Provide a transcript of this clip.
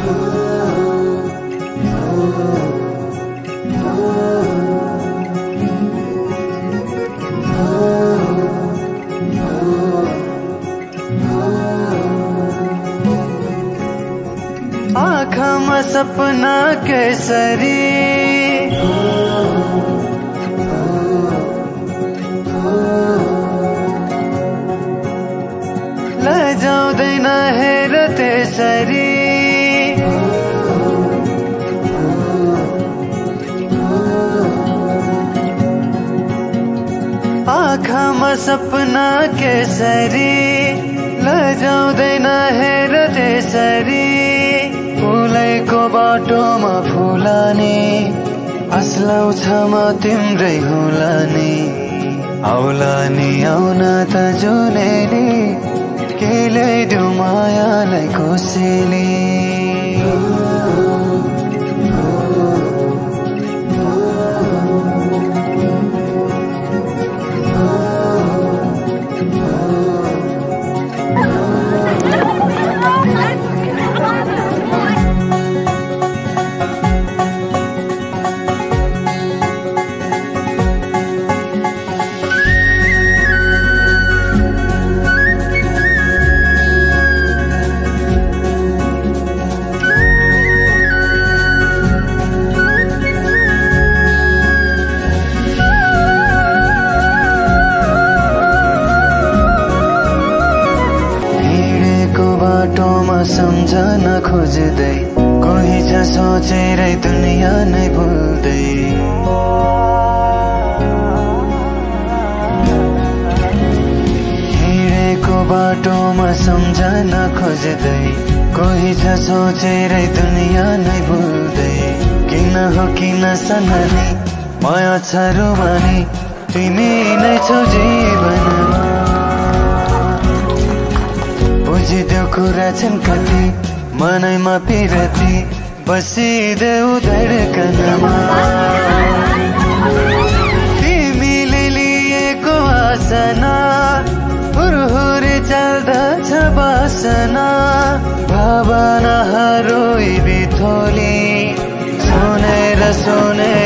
आँखामा सपना केसरी लजाउँदैन हेर त्यसरी आँखामा सपना केसरी लजाउँदैन हेर त्यसरी फुलैको बाटोमा फुलानी असलाउँछ म तिम्रै हुलानी आउलानी आउन त जुनेली के ल्याइदेऊ मायालाई कोसेली बाटोमा सम्झन खोज्दै कोही छ सोचेरै दुनिया नै भुल्दै हिँडेको बाटोमा सम्झन खोज्दै कोही छ सोचेरै दुनिया नै भुल्दै किन हो किन सननी माया छ रुवानी तिमी नै छौ जीवनमा बुझिदेऊ कुरा छन् कति मनैमा पिरती बसिदेऊ धडकनमा तिमीले लिएको आसना हुरहुरी चल्दछ बासना भावनाहरू बिथोली सुनेर